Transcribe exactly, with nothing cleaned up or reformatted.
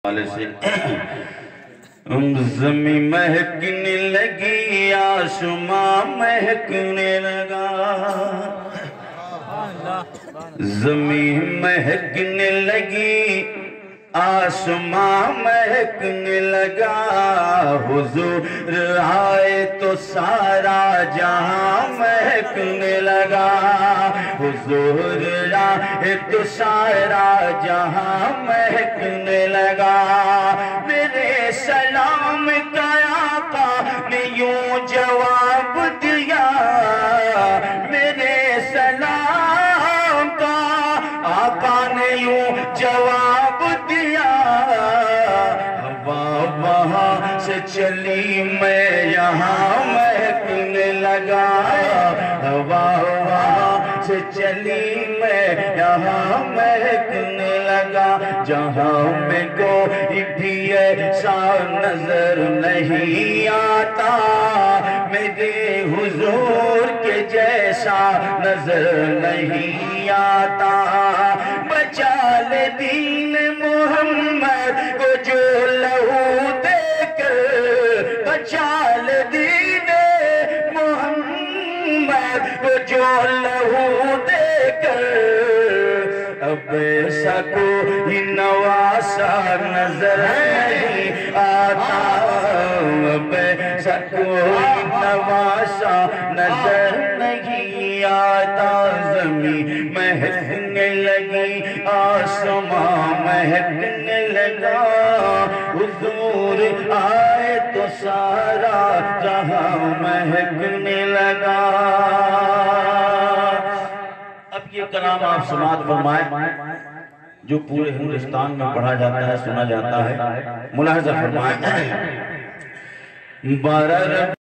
سے زمین مہکنے لگی آسمان مہکنے لگا، زمین مہکنے لگی آسمان مہکنے لگا، حضور آئے تو سارا جہاں مہکنے لگا، حضور آئے تو سارا جہاں مہکنے لگا۔ میرے سلام کا آقا نے یوں جواب دیا، میرے سلام کا آقا نے یوں جواب دیا، ہوا وہاں سے چلی میں یہاں مہکنے لگا، ہوا وہاں سے چلی میں یہاں مہکنے لگا، جہاں میں کوئی بھی ایسا نظر نہیں آتا، میرے حضور کے جیسا نظر نہیں آتا، بچا لے دین محمد کو جو لہو دے کر، بچا لے دین محمد کو جو لہو دے کر، اب ایسا کوئی نواسا نظر نہیں آتا، اب ایسا کوئی نواسا نظر نہیں آتا، زمین مہکنے لگی آسمان مہکنے لگا، حضور آئے تو سارا جہاں مہکنے لگا۔ اب یہ کلام آپ سماعت فرمائیں جو پورے ہندوستان میں پڑھا جاتا ہے، سنا جاتا ہے، ملاحظہ فرمائیں۔